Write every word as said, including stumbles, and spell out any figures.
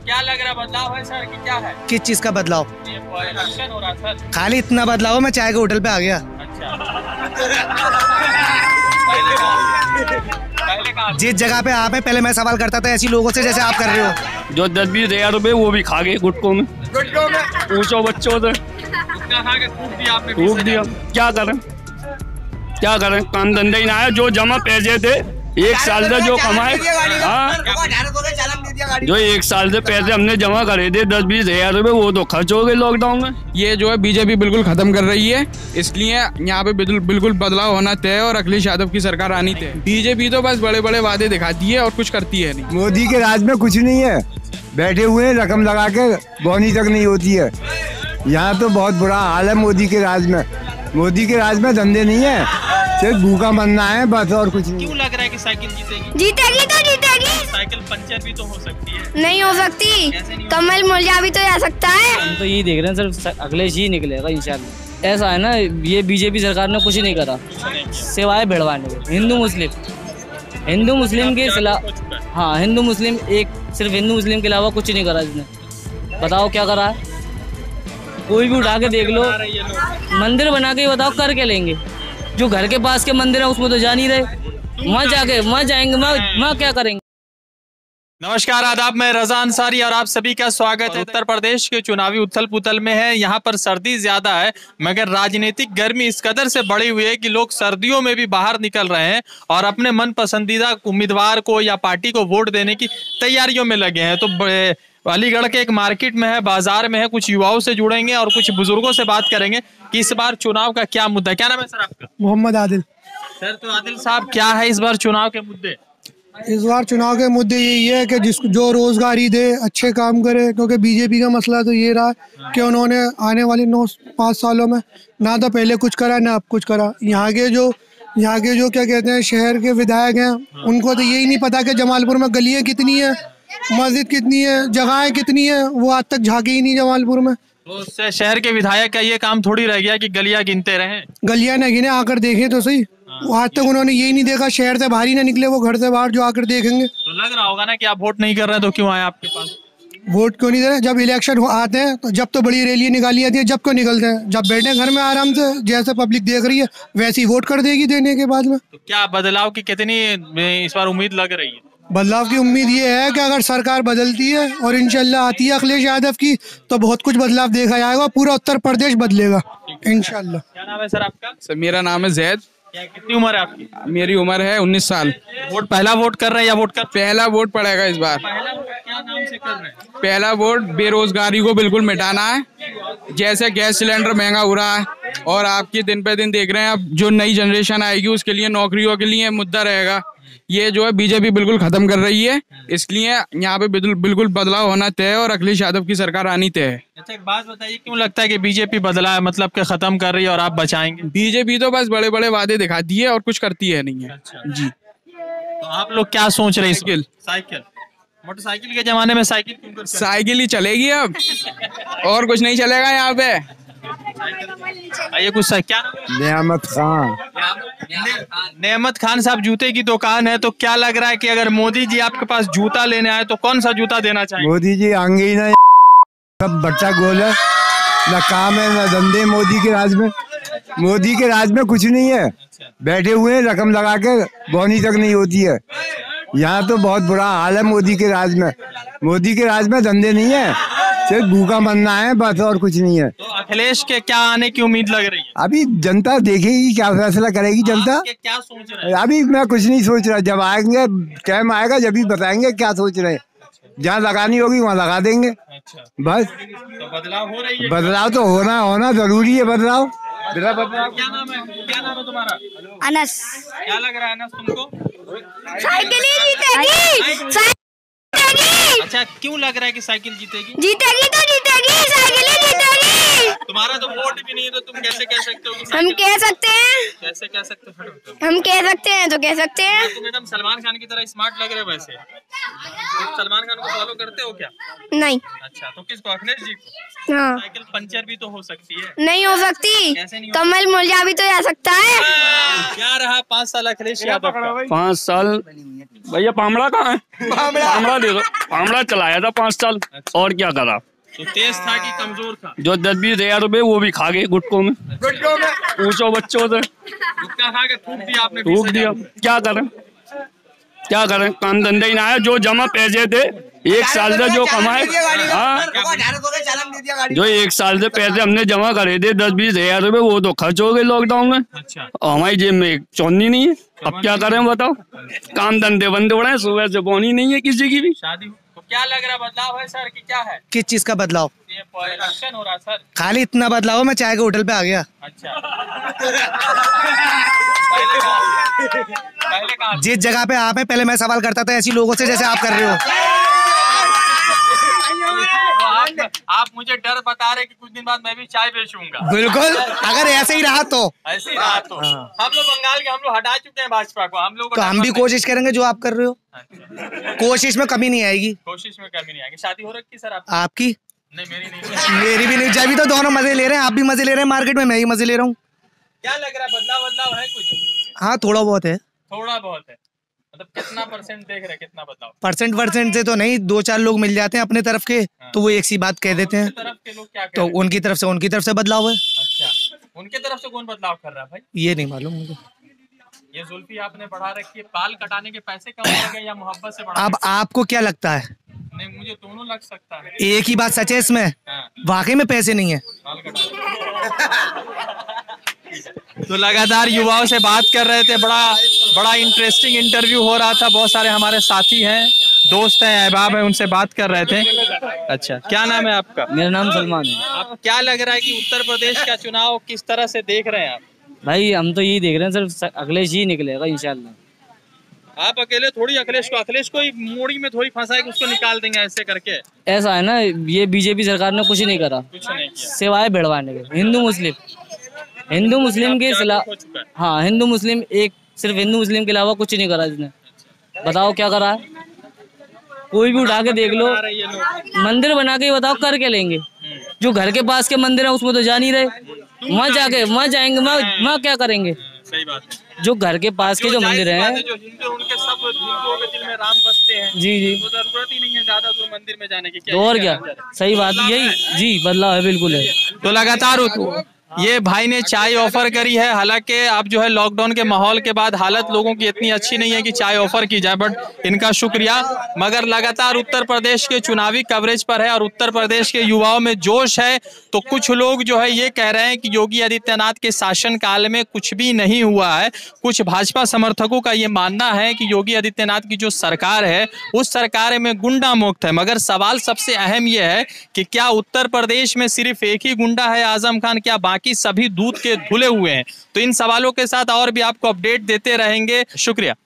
क्या लग रहा है बदलाव है सर कि क्या है? किस चीज का बदलाव? ये इलेक्शन हो रहा सर। खाली इतना बदलाव है, मैं चाय के होटल पे आ गया। अच्छा। पहले कहाँ? पहले कहाँ? जिस जगह पे आप हैं, पहले मैं सवाल करता था ऐसी लोगों से जैसे आप कर रहे हो। जो दस बीस हजार रुपए वो भी खा गए गुटकों में। गुटकों में पूछो बच्चों से। गुटखा खा के फूक दिया आपने। फूक दिया। क्या करें क्या करें काम धंधा ही ना है। जो जमा पैसे थे एक साल से जो कमाए, हाँ जो एक साल से पैसे हमने जमा करे थे दस बीस हजार रुपए, वो तो खर्च हो गए लॉकडाउन में। ये जो है बीजेपी बिल्कुल खत्म कर रही है, इसलिए यहाँ पे बिल्कुल बदलाव होना तय और अखिलेश यादव की सरकार आनी तय। बीजेपी तो बस बड़े बड़े वादे दिखाती है और कुछ करती है नहीं। मोदी के राज में कुछ नहीं है, बैठे हुए हैं रकम लगा के, बोनी तक नहीं होती है। यहाँ तो बहुत बुरा हाल है मोदी के राज में। मोदी के राज में धंधे नहीं है, सिर्फ भूखा बनना है बस, और कुछ नहीं। क्यों लग रहा है कि साइकिल जीतेगी? जीतेगी तो जीतेगी। साइकिल पंचर भी तो हो सकती है। नहीं हो सकती, कमल मुरझा भी तो जा सकता है। हम तो यही देख रहे हैं सर, अखिलेश ही निकलेगा इंशाल्लाह। ऐसा है ना, ये बीजेपी सरकार ने कुछ नहीं करा सिवाय भिड़वाने के। हिंदू मुस्लिम हिंदू मुस्लिम के खिलाफ, हाँ हिंदू मुस्लिम, एक सिर्फ हिंदू मुस्लिम के अलावा कुछ नहीं करा इसने। बताओ क्या करा है? कोई भी उठा के देख लो, मंदिर बना के बताओ कर के लेंगे। जो घर के पास के मंदिर है उसमें तो जा नहीं रहे, वहाँ जाके वहाँ जाएंगे, वहाँ क्या करेंगे? नमस्कार आदाब, मैं रजा अंसारी और आप सभी का स्वागत है। उत्तर प्रदेश के चुनावी उथल पुथल में है। यहाँ पर सर्दी ज्यादा है, मगर राजनीतिक गर्मी इस कदर से बढ़ी हुई है कि लोग सर्दियों में भी बाहर निकल रहे हैं और अपने मन पसंदीदा उम्मीदवार को या पार्टी को वोट देने की तैयारियों में लगे हैं। तो अलीगढ़ के एक मार्केट में है, बाजार में है, कुछ युवाओं से जुड़ेंगे और कुछ बुजुर्गों से बात करेंगे कि इस बार चुनाव का क्या मुद्दा है। क्या नाम है सर आपका? मोहम्मद आदिल। सर तो आदिल साहब, क्या है इस बार चुनाव के मुद्दे? इस बार चुनाव के मुद्दे यही है कि जिस जो रोजगारी दे, अच्छे काम करे, क्योंकि बीजेपी का मसला तो ये रहा कि उन्होंने आने वाले नौ पाँच सालों में ना तो पहले कुछ करा ना अब कुछ करा। यहाँ के जो यहाँ के जो क्या कहते हैं शहर के विधायक हैं, उनको तो यही नहीं पता कि जमालपुर में गलियाँ कितनी है, मस्जिद कितनी है, जगहें कितनी है, वो आज तक झांकी ही नहीं जमालपुर में। तो उससे शहर के विधायक का ये काम थोड़ी रह गया कि गलियां गिनते रहें। गलियां न गिने, आकर देखें तो सही। आज तक उन्होंने यही नहीं देखा, शहर से बाहर ही ना निकले वो, घर से बाहर जो आकर देखेंगे। तो लग रहा होगा ना कि आप वोट नहीं कर रहे तो क्यों आए आपके पास? वोट क्यों नहीं दे रहे? जब इलेक्शन आते हैं तो जब तो बड़ी रैली निकाली जाती है, जब क्यों निकलते हैं? जब बैठे घर में आराम से, जैसे पब्लिक देख रही है वैसे ही वोट कर देगी देने के बाद में। तो क्या बदलाव की कितनी इस बार उम्मीद लग रही है? बदलाव की उम्मीद ये है कि अगर सरकार बदलती है और इंशाल्लाह आती है अखिलेश यादव की, तो बहुत कुछ बदलाव देखा जाएगा, पूरा उत्तर प्रदेश बदलेगा इंशाल्लाह। क्या नाम है सर आपका? सर मेरा नाम है जैद। कितनी उम्र है आपकी? मेरी उम्र है उन्नीस साल। वोट पहला वोट कर रहे हैं या वोट कर? पहला वोट पड़ेगा इस बार। पहला वोट क्या नाम से कर रहे हैं? पहला वोट बेरोजगारी को बिल्कुल मिटाना है। जैसे गैस सिलेंडर महंगा हो रहा है और आपकी दिन पे दिन देख रहे हैं, अब जो नई जनरेशन आएगी उसके लिए नौकरियों के लिए मुद्दा रहेगा। ये जो है बीजेपी बिल्कुल खत्म कर रही है, इसलिए यहाँ पे बिल्कुल बदलाव होना तय और अखिलेश यादव की सरकार आनी तय है। अच्छा एक बात बताइए, क्यों लगता है कि बीजेपी बदला है, मतलब कि खत्म कर रही है और आप बचाएंगे? बीजेपी तो बस बड़े बड़े वादे दिखाती है और कुछ करती है नहीं है। अच्छा। जी। तो आप लोग क्या सोच रहे हैं? साइकिल साइकिल मोटरसाइकिल के जमाने में साइकिल क्यों कर? साइकिल ही चलेगी अब, और कुछ नहीं चलेगा यहाँ पे। आइए कुछ क्या? नेमत खान। नेमत खान साहब, जूते की दुकान है, तो क्या लग रहा है कि अगर मोदी जी आपके पास जूता लेने आए तो कौन सा जूता देना चाहिए? मोदी जी आंगे ही ना, सब बच्चा गोल है, न काम है न धंधे। मोदी के राज में मोदी के राज में कुछ नहीं है, बैठे हुए हैं रकम लगा के, बोनी तक नहीं होती है। यहाँ तो बहुत बुरा हाल है मोदी के राज में। मोदी के राज में धंधे नहीं है, सिर्फ भूखा बनना है बस, और कुछ नहीं है। तो अखिलेश के क्या आने की उम्मीद लग रही है? अभी जनता देखेगी, क्या फैसला करेगी जनता। क्या सोच रहे हैं? अभी मैं कुछ नहीं सोच रहा, जब आएंगे टाइम आएगा जब भी बताएंगे क्या सोच रहे हैं। जहाँ लगानी होगी वहाँ लगा देंगे। अच्छा। बस तो बदलाव हो रही है? बदलाव तो होना होना जरूरी है। बदलाव बिना बदलाव। क्या नाम है? क्या नाम है तुम्हारा? अनस। क्या लग रहा है अनस तुमको? साइकिल ही जीतेगी। साइकिल। अच्छा क्यों लग रहा है कि साइकिल जीतेगी? जीतेगी तो जीतेगी, साइकिल ही जीतेगी। तुम्हारा तो वोट भी नहीं है तो तुम कैसे कह सकते हो कि हम कह सकते हैं कैसे कह सकते हो? हम कह सकते हैं तो कह सकते हैं। तुम एकदम सलमान खान की तरह स्मार्ट लग रहे हो वैसे। तुम सलमान खान को फॉलो करते हो क्या? नहीं। अच्छा, तो किसको? अखिलेश जी को? हाँ। साइकिल पंचर भी तो हो सकती है। नहीं हो सकती। कैसे नहीं हो कमल मुरझा भी तो जा सकता है। क्या रहा पाँच साल अखिलेश यादव का? पाँच साल भैया पामड़ा कहाँ है? पामड़ा दे दो। पामड़ा चलाया था पाँच साल और क्या करा? तो तेज था कि कमजोर था? जो दस बीस हजार रुपए वो भी खा गए गुटकों में। गुटकों में पूछो बच्चों से। गुटखा खा के थूक दिया आपने? थूक दिया। क्या करें क्या करें काम धंधा ही ना है। जो जमा पैसे थे एक साल से जो कमाए, हाँ जो एक साल से पैसे हमने जमा करे थे दस बीस हजार रुपए वो तो खर्च हो गए लॉकडाउन में। अच्छा। और हमारी जेब में एक चौनी नहीं है। अब क्या करें बताओ? काम धंधे बंद हो रहे हैं, सुबह से बोनी नहीं है किसी की भी। शादी तो क्या लग रहा बदलाव है सर कि क्या है? किस चीज का बदलाव? ये इलेक्शन हो रहा सर। खाली इतना बदलाव मैं चाय के होटल पे आ गया। अच्छा। पहले कहाँ- पहले कहाँ? जिस जगह पे आप हैं पहले मैं सवाल करता था ऐसी लोगों से जैसे आप कर रहे हो। तो आप, आप मुझे डर बता रहे कि कुछ दिन बाद मैं भी चाय बेचूंगा। बिल्कुल, अगर ऐसे ही रहा तो ऐसे ही रहा तो हम लोग बंगाल के हम लोग हटा चुके हैं भाजपा को। हम लोग तो हम भी कोशिश करेंगे जो आप कर रहे हो। कोशिश में कमी नहीं आएगी। कोशिश में कमी नहीं आएगी। शादी हो रखी सर आप? आपकी? नहीं मेरी नहीं। मेरी भी नहीं। जब भी तो दोनों मजे ले रहे हैं, आप भी मजे ले रहे हैं मार्केट में, मैं ही मजे ले रहा हूँ। क्या लग रहा है बदलाव बदलाव है कुछ? हाँ थोड़ा बहुत है। थोड़ा बहुत है मतलब कितना परसेंट देख रहे हैं? कितना बदलाव? परसेंट परसेंट से तो नहीं, दो चार लोग मिल जाते हैं अपने तरफ के तो वो एक सी बात कह देते हैं। तरफ के लोग क्या कह तो रहे हैं? उनकी तरफ से उनकी तरफ से बदलाव है। अच्छा, उनके तरफ से कौन बदलाव कर रहा है भाई? ये नहीं मालूम मुझे। ये जुल्फी आपने बढ़ा रखी है, बाल कटाने के पैसे कम हो गए या मोहब्बत से बढ़ा? अब आपको क्या लगता है? नहीं मुझे दोनों लग सकता है। एक ही बात सच है इसमें, हाँ। वाकई में पैसे नहीं है। बाल कटाने तो लगातार युवाओं से बात कर रहे थे। बड़ा बड़ा इंटरेस्टिंग इंटरव्यू हो रहा था। बहुत सारे हमारे साथी हैं, दोस्त हैं, अहबाब हैं, उनसे बात कर रहे थे। अच्छा, क्या नाम है आपका? मेरा नाम सलमान है। आप क्या लग रहा है कि उत्तर प्रदेश का चुनाव किस तरह से देख रहे हैं आप? भाई हम तो यही देख रहे हैं सिर्फ अखिलेश ही निकलेगा इंशाल्लाह। आप अकेले थोड़ी अखिलेश को अखिलेश को एक मोड़ी में थोड़ी फंसा के उसको निकाल देंगे ऐसे करके। ऐसा है ना, ये बीजेपी सरकार ने कुछ नहीं करा, कुछ नहीं किया। सिवाय भिड़वाने के। हिंदू मुस्लिम हिंदू मुस्लिम के खिलाफ, हाँ हिंदू मुस्लिम, एक सिर्फ हिंदू मुस्लिम के अलावा कुछ नहीं करा इसने। बताओ क्या करा है? कोई भी उठा के देख लो, मंदिर बना के बताओ कर के लेंगे। जो घर के पास के मंदिर है उसमें तो जा नहीं रहे, वहाँ जाके वहाँ जाएंगे, वहाँ वहाँ क्या करेंगे? सही बात है। जो घर के पास के जो मंदिर हैं, जो हिंदू उनके सब हिंदुओं के दिल में राम बसते हैं। जी जी, तो जरूरत ही नहीं है ज्यादा दूर मंदिर में जाने की। तो और क्या, सही बात यही जी, बदलाव है बिल्कुल है। तो लगातार ये भाई ने चाय ऑफर करी है। हालांकि अब जो है लॉकडाउन के माहौल के बाद हालत लोगों की इतनी अच्छी नहीं है कि चाय ऑफर की जाए, बट इनका शुक्रिया। मगर लगातार उत्तर प्रदेश के चुनावी कवरेज पर है और उत्तर प्रदेश के युवाओं में जोश है। तो कुछ लोग जो है ये कह रहे हैं कि योगी आदित्यनाथ के शासनकाल में कुछ भी नहीं हुआ है। कुछ भाजपा समर्थकों का ये मानना है कि योगी आदित्यनाथ की जो सरकार है उस सरकार में गुंडा मुक्त है। मगर सवाल सबसे अहम यह है कि क्या उत्तर प्रदेश में सिर्फ एक ही गुंडा है आजम खान, क्या बाकी सभी दूध के धुले हुए हैं? तो इन सवालों के साथ और भी आपको अपडेट देते रहेंगे। शुक्रिया।